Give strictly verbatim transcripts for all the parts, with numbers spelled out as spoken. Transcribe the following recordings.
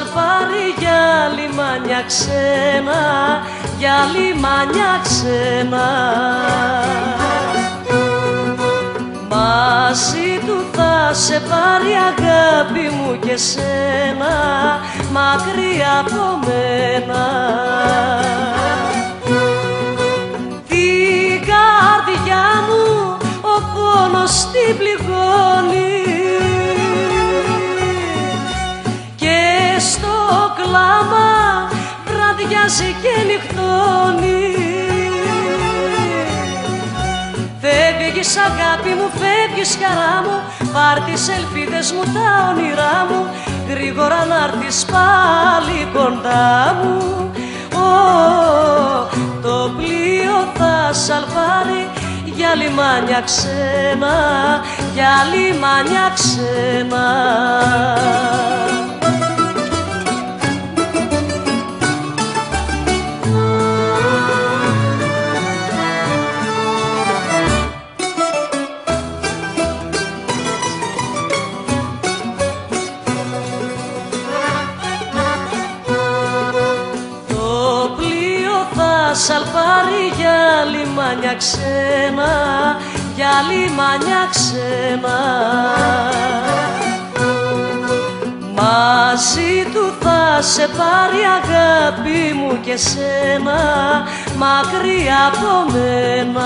σαλπάρει για λιμάνια ξένα, για λιμάνια ξένα. Μαζί του θα σε πάρει αγάπη μου και σένα, μακριά από μένα. Την καρδιά μου ο πόνος την πληγώνει και στο κλάμα βραδιάζει και νυχτώνει. Φεύγεις αγάπη μου, φεύγεις χαρά μου, πάρ' τις ελπίδες μου, τα όνειρά μου, γρήγορα να'ρθεις πάλι κοντά μου. Ω, το πλοίο θα σαλπάρει για λιμάνια ξένα, για λιμάνια ξένα. Σαλπάρει για λιμάνια ξένα, για λιμάνια ξένα. Μαζί του θα σε πάρει αγάπη μου και σένα, μακριά από μένα.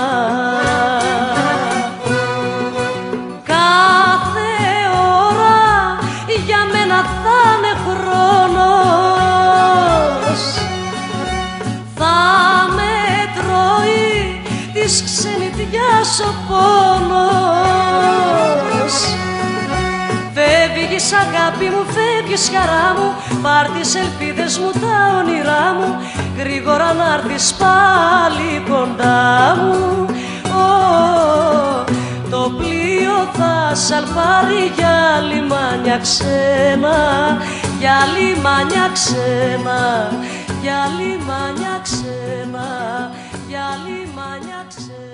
Κάθε ώρα για μένα θα είναι χρόνος, της ξενιτιάς ο πόνος. Φεύγεις αγάπη μου, φεύγεις χαρά μου, πάρ' τις ελπίδες μου, τα όνειρά μου, γρήγορα να'ρθεις πάλι κοντά μου. Ω, το πλοίο θα σαλπάρει για λιμάνια ξένα, για λιμάνια ξένα, για λιμάνια ξένα, για λιμάνια ξένα.